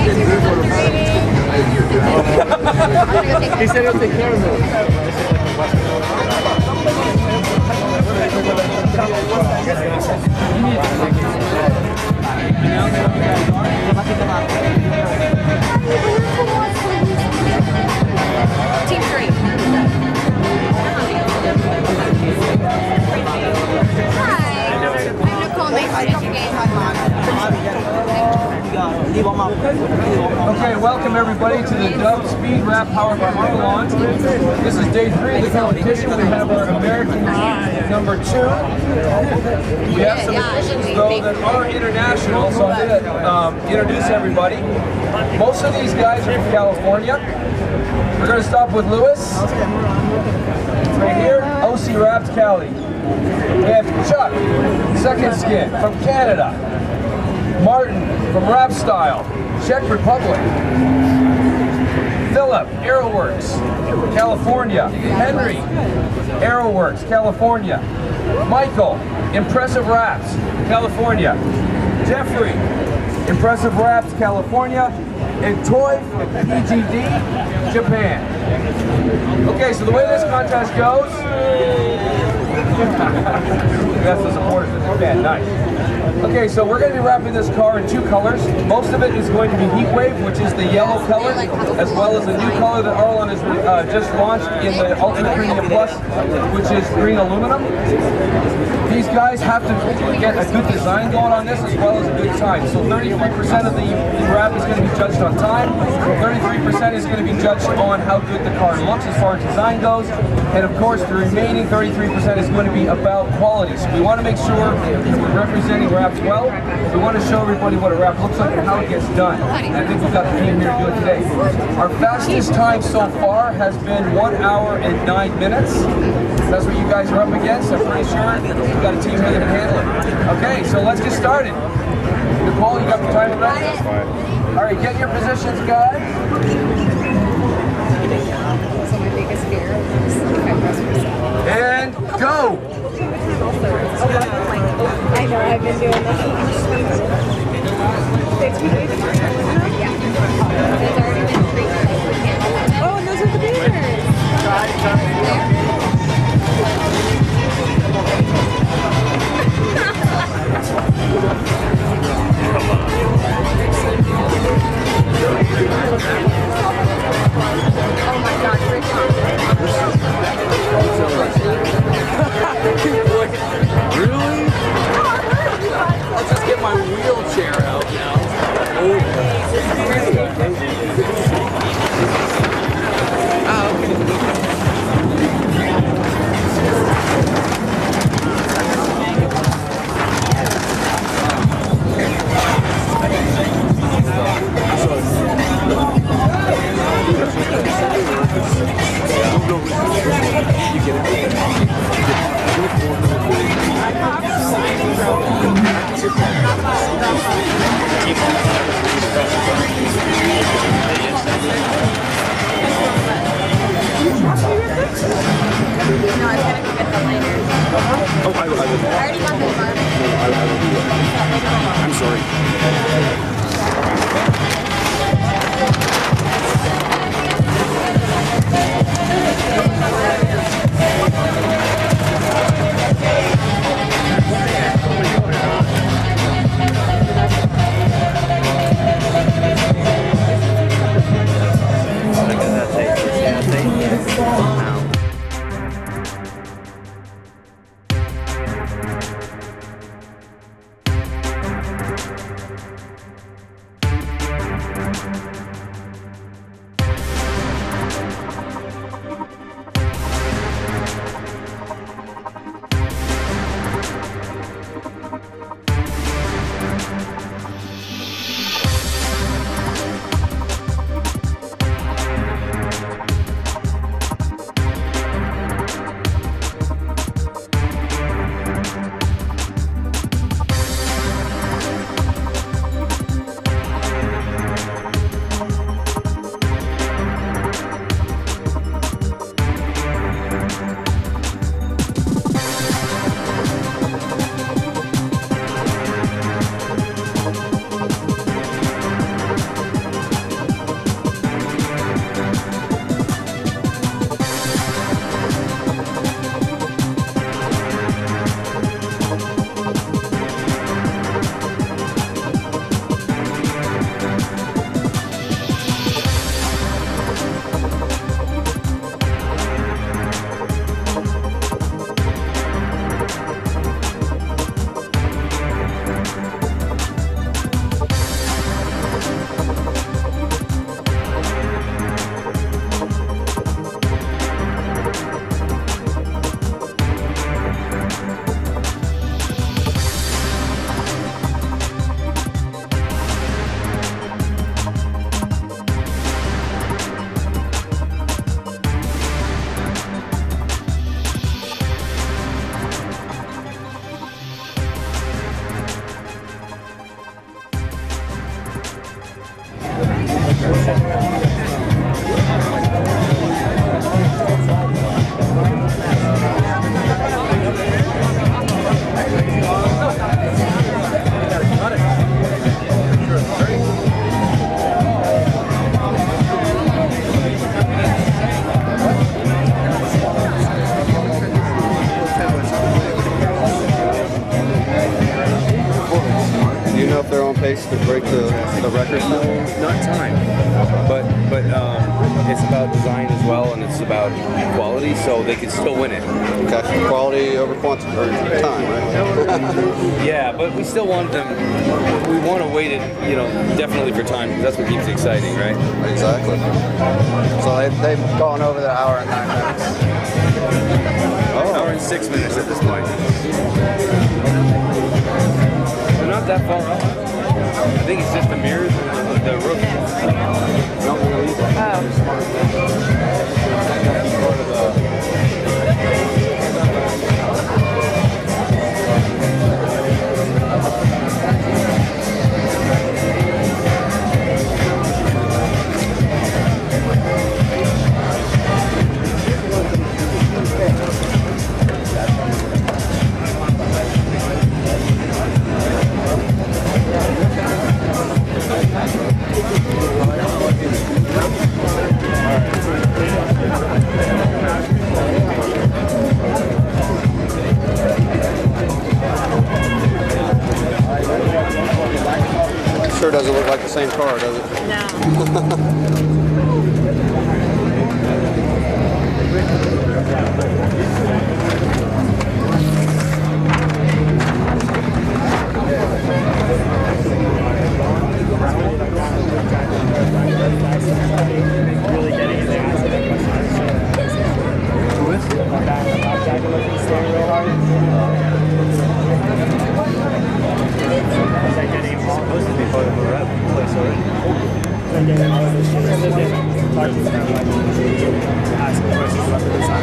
He said he'll take care of it. Team 3. Hi, I'm Nicole. Nice to meet you guys. Okay, welcome everybody to the Dove Speed Wrap Powered by Marlon. This is day 3 of the competition. We have our American number 2. We have some additions though that are international, so I'm going to introduce everybody. Most of these guys are from California. We're going to stop with Lewis. Right here, OC Wrapped Cali. We have Chuck, Second Skin, from Canada. Martin, from Wrap Style, Czech Republic. Philip, Aeroworks, California. Henry, Aeroworks, California. Michael, Impressive Wraps, California. Jeffrey, Impressive Wraps, California. And Toy, PGD, Japan. Okay, so the way this contest goes, that's the supporters of Japan, nice. Okay, so we're going to be wrapping this car in 2 colors. Most of it is going to be Heat Wave, which is the yellow color, as well as a new color that Arlon has just launched in the Ultimate Premium Plus, which is green aluminum. These guys have to get a good design going on this as well as a good time. So 33% of the wrap is going to be judged on time, 33% is going to be judged on how good the car looks as far as design goes, and of course the remaining 33% is going to be about quality. So we want to make sure we're representing wraps well. We want to show everybody what a wrap looks like and how it gets done. And I think we've got the team here to do it today. Our fastest time so far has been 1 hour and 9 minutes. That's what you guys are up against. I'm pretty sure we've got a team here that can handle it. Okay, so let's get started. Nicole, you got the timer ready? All right, get your positions, guys. So my biggest fear is if I press reset. And go! I know, I've been doing this. Yeah. There's already been 3. Oh, and those are the beavers. Oh my God, Really? Let's just get my wheelchair out now. Oh. Do you know if they're on pace to break the record? Not time, but it's about design as well, and it's about quality, so they could still win it. Okay, quality over quantity or time, right? Yeah, but we still want them. We want to wait it, you know, definitely for time, because that's what keeps it exciting, right? Exactly. So they've gone over the hour and 9 minutes. Oh. Hour and 6 minutes at this point. They're not that far off. I think it's just the mirrors and the roof. Sure doesn't look like the same car, does it? No. Really getting in there. Real hard. Is that getting supposed to be part of a rep place already? And then all of this shit. And then talking to them, like, asking questions about the design.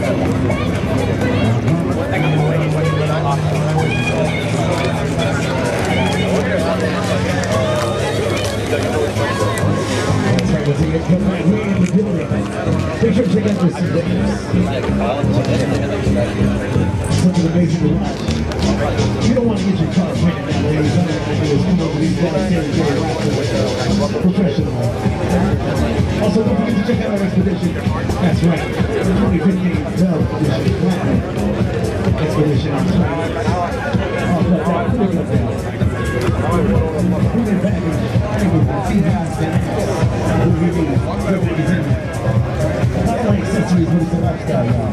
You don't want to get your car painted that way. You know, these professional. Also, don't forget to check out our expedition. That's right. The 2015 Bell Edition Platinum Expedition. I'm sorry. Premium package. Accessories with the lifestyle, y'all.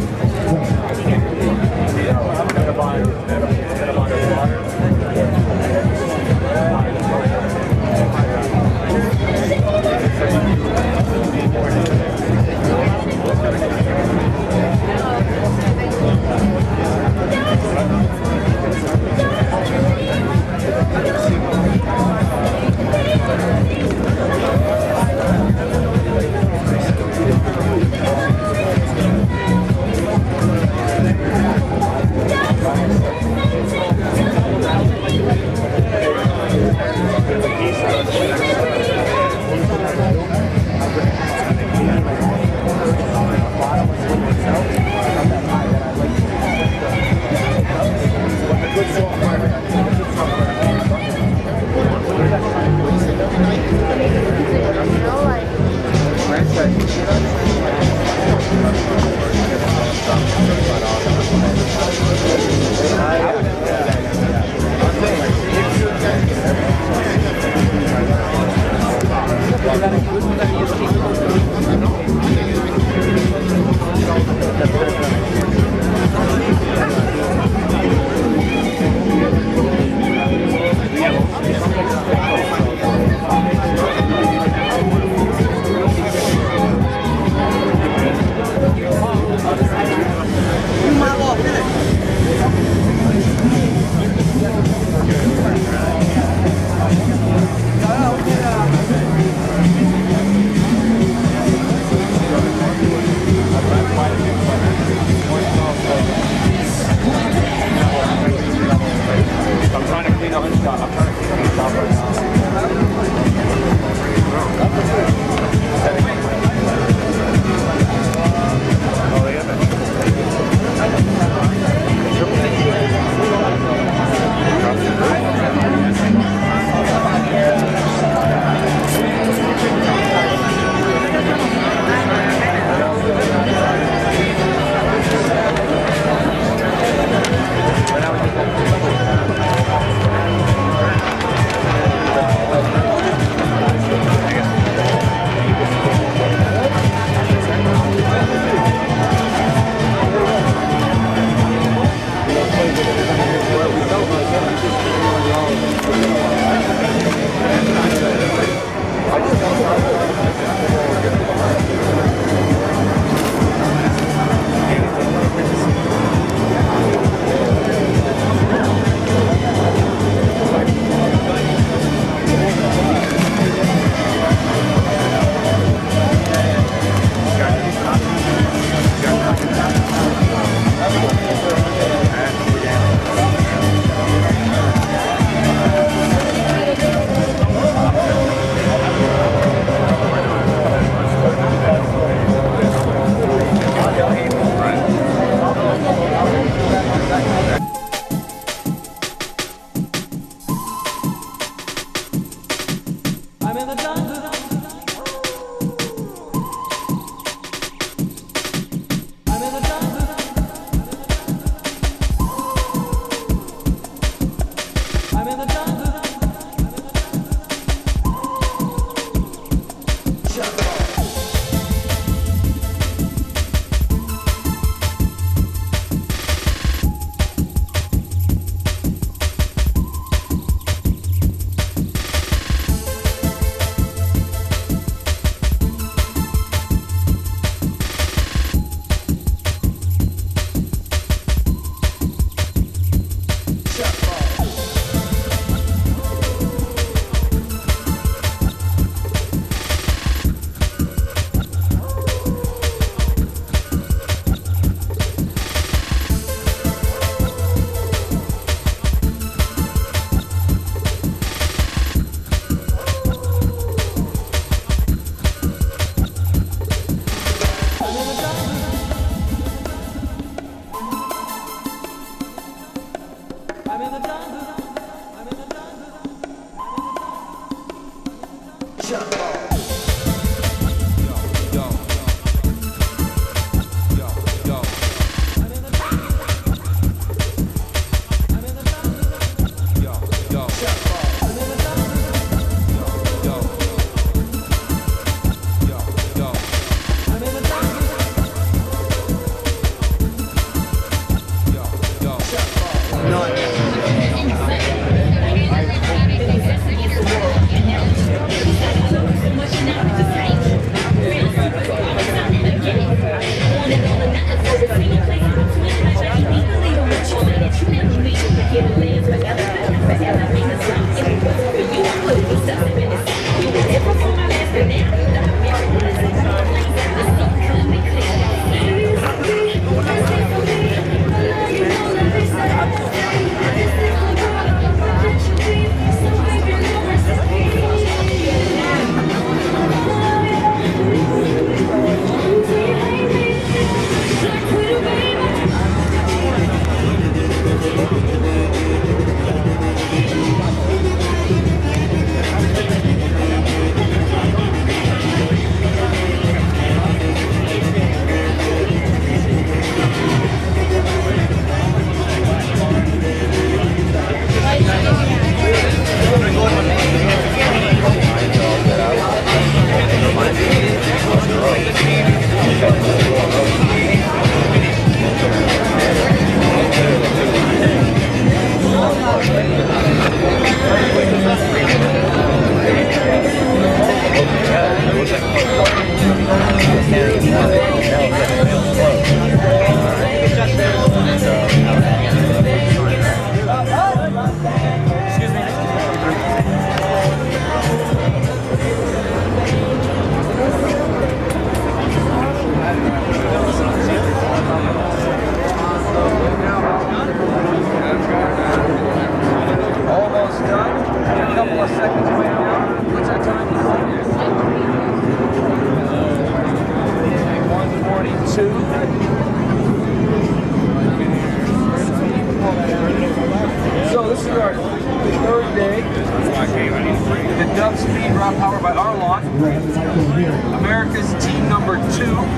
America's team number 2.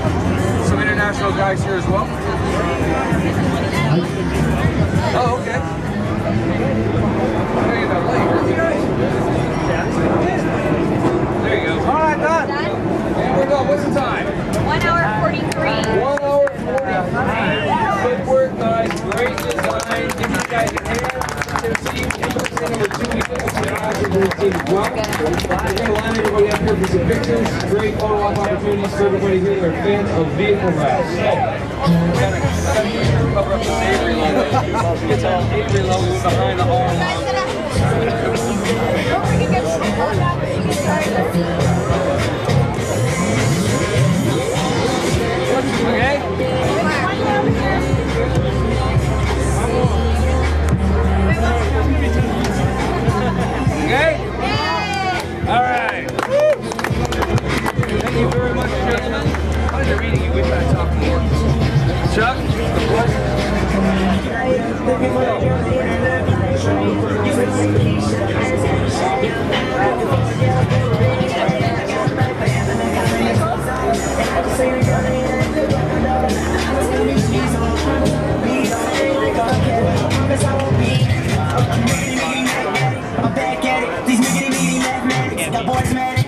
Some international guys here as well. Oh, okay. There you go. All right, done. And we're done. What's the time? 1 hour 43. 1 hour 43. Good work, guys. Great design. Give you guys a hand. See you number 2. team as well. We're going to line everybody up here for some pictures. Great photo op opportunities for everybody here that are fans of vehicle wraps. Cover up the Avery logo. It's all Avery logo behind the arm. Okay? Okay? All right. Thank you very much, gentlemen. Pleasure meeting you. We've got to talk more. Chuck? I'm back at it. These niggas mathematics. Got boys mad.